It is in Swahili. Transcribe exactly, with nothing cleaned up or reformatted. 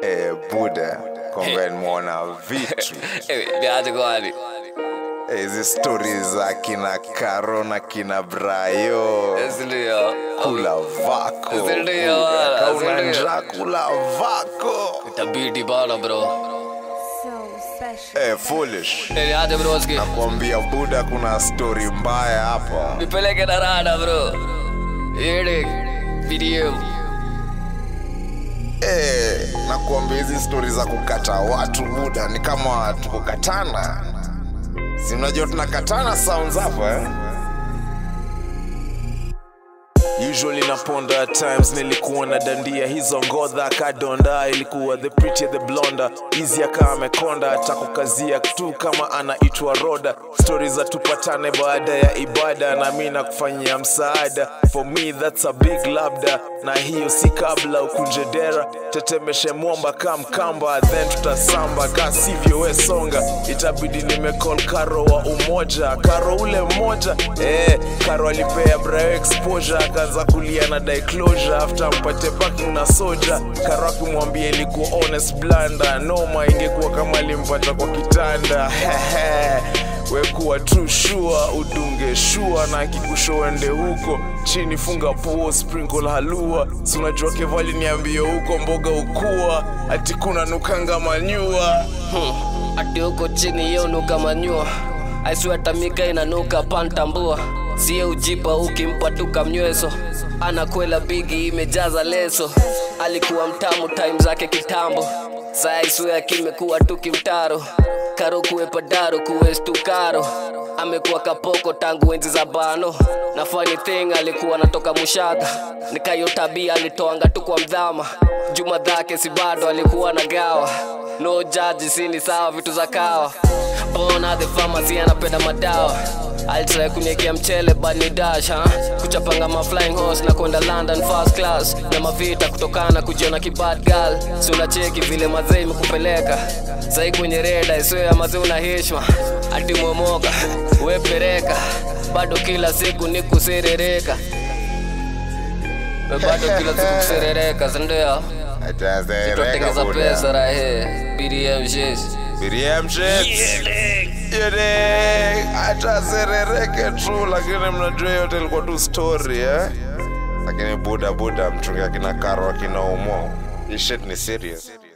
Eh, Buddha, kumbe nimeona vitu. Eh, niaje kwani? Hizi stories za kina Karo na kina Brayo. Ndio. Kula vako. Ndio. Kauna njaa kula vako. Itabidi bana bro. Eh, foolish. Eh, niaje broski? Nakwambia Buddha kuna story mbaya hapa. Nipeleke na rada bro. Yede video. Eh, nakwambia hizi stories za kukata watu Buddha ni kama tukukatana. Si unajua tunakatana sounds hapa eh? Usually naponda at times nilikuwa na dandia hizo ngodha kadonda ilikuwa the pretty the blonda easy kama amekonda atakukazia tu kama anaitwa Roda stories za tupatane baada ya ibada na mimi nakufanyia msaada for me that's a big labda na hiyo si kabla ukunje dera tetemeshe mwomba kama kamba then tutasamba kasi sivyo we songa itabidi nimecall Karo wa umoja Karo ule mmoja eh Karo alipea Brayo exposure akaanza kulia na die closure after mpate parking na soja Karo akimwambia ilikuwa honest blanda noma ingekuwa kama alimpata kwa kitanda hehe we kuwa true sure udunge sure na kikusho ende huko chini funga puo sprinkle halua si unajua kevali niambie huko mboga ukua ati kuna nukanga manyua hmm. Ati huko chini yo nuka manyua aisweta mika inanuka pantambua siye ujipa ukimpa tuka mnyweso anakwela bigi imejaza leso alikuwa mtamu time zake kitambo saa iswea kimekuwa tukimtaro Karo kuwepa daro kuwestu Karo amekuwa kapoko tangu enzi za bano na funny thing alikuwa natoka Mushaga nikayo tabia alitoanga tu kwa mdhama juma dhake si bado alikuwa na gawa no judge sini sawa vitu za kawa bona the pharmacy anapenda madawa alitry kuniekea mchele but ni dash ha kuchapanga ma flying horse na kwenda London first class na mavita kutokana kujiona kibad girl si unacheki vile mazee imekupeleka sai kwenye reda isiwe mazee una heshima ati momoka we pereka bado kila siku ni kuserereka bado kila siku kuserereka ndio Atazereka pesa rahe B D M shit B D M shit Yede atazerereke tu lakini mnajua yote ilikuwa tu story eh lakini Buddha Buddha mchunga kina Karo kina Umo this shit ni serious.